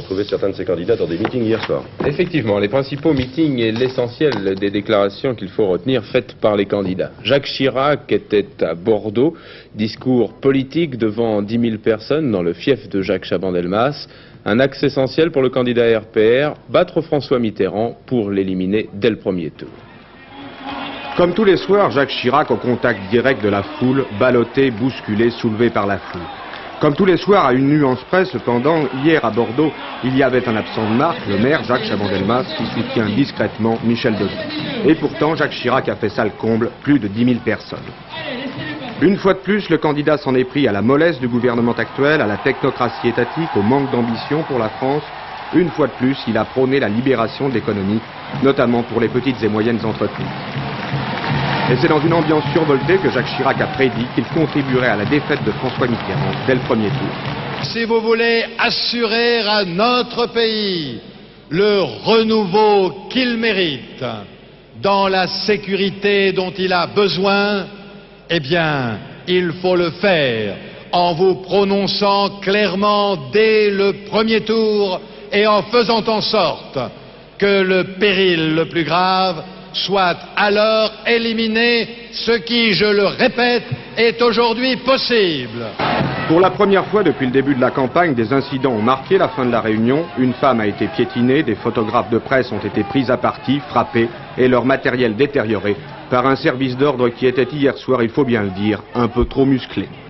retrouvé certains de ces candidats dans des meetings hier soir. Effectivement, les principaux meetings et l'essentiel des déclarations qu'il faut retenir faites par les candidats. Jacques Chirac était à Bordeaux, discours politique devant 10 000 personnes dans le fief de Jacques Chaban-Delmas. Un axe essentiel pour le candidat RPR, battre François Mitterrand pour l'éliminer dès le premier tour. Comme tous les soirs, Jacques Chirac au contact direct de la foule, ballotté, bousculé, soulevé par la foule. Comme tous les soirs, à une nuance près, cependant, hier à Bordeaux, il y avait un absent de marque, le maire Jacques Chaban-Delmas, qui soutient discrètement Michel Debré. Et pourtant, Jacques Chirac a fait salle comble, plus de 10 000 personnes. Une fois de plus, le candidat s'en est pris à la mollesse du gouvernement actuel, à la technocratie étatique, au manque d'ambition pour la France. Une fois de plus, il a prôné la libération de l'économie, notamment pour les petites et moyennes entreprises. Et c'est dans une ambiance survoltée que Jacques Chirac a prédit qu'il contribuerait à la défaite de François Mitterrand dès le premier tour. Si vous voulez assurer à notre pays le renouveau qu'il mérite, dans la sécurité dont il a besoin, eh bien, il faut le faire en vous prononçant clairement dès le premier tour et en faisant en sorte que le péril le plus grave soit alors éliminé, ce qui, je le répète, est aujourd'hui possible. Pour la première fois depuis le début de la campagne, des incidents ont marqué la fin de la réunion. Une femme a été piétinée, des photographes de presse ont été pris à partie, frappés et leur matériel détérioré par un service d'ordre qui était hier soir, il faut bien le dire, un peu trop musclé.